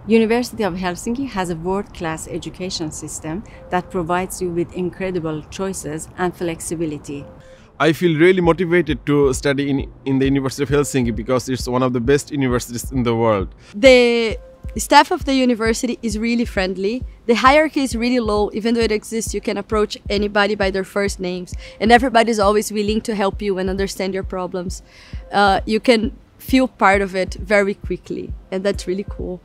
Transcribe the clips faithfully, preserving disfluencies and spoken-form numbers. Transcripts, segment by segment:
University of Helsinki has a world-class education system that provides you with incredible choices and flexibility. I feel really motivated to study in, in the University of Helsinki because it's one of the best universities in the world. The staff of the university is really friendly. The hierarchy is really low. Even though it exists, you can approach anybody by their first names, and everybody is always willing to help you and understand your problems. Uh, you can feel part of it very quickly, and that's really cool.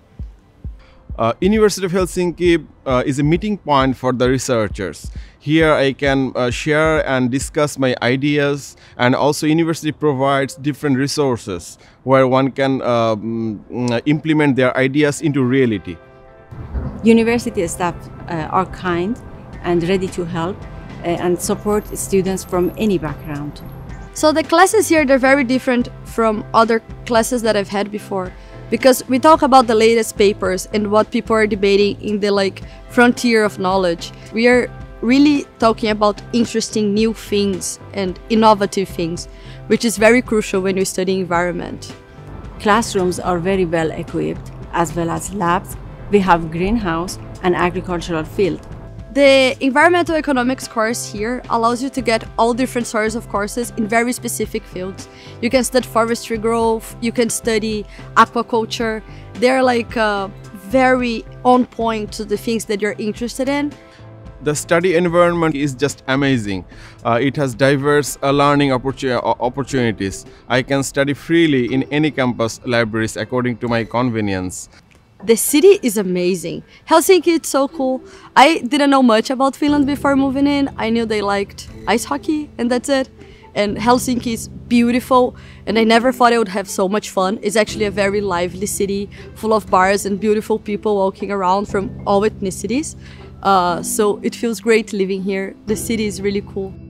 Uh, University of Helsinki uh, is a meeting point for the researchers. Here I can uh, share and discuss my ideas, and also university provides different resources where one can um, implement their ideas into reality. University staff uh, are kind and ready to help uh, and support students from any background. So the classes here, they're very different from other classes that I've had before, because we talk about the latest papers and what people are debating in the like frontier of knowledge. We are really talking about interesting new things and innovative things, which is very crucial when you study environment. Classrooms are very well equipped, as well as labs. We have greenhouse and agricultural field. The environmental economics course here allows you to get all different sorts of courses in very specific fields. You can study forestry growth, you can study aquaculture. They're like uh, very on point to the things that you're interested in. The study environment is just amazing. Uh, it has diverse uh, learning opportun opportunities. I can study freely in any campus libraries according to my convenience. The city is amazing. Helsinki is so cool. I didn't know much about Finland before moving in. I knew they liked ice hockey and that's it. And Helsinki is beautiful, and I never thought I would have so much fun. It's actually a very lively city full of bars and beautiful people walking around from all ethnicities. Uh, so it feels great living here. The city is really cool.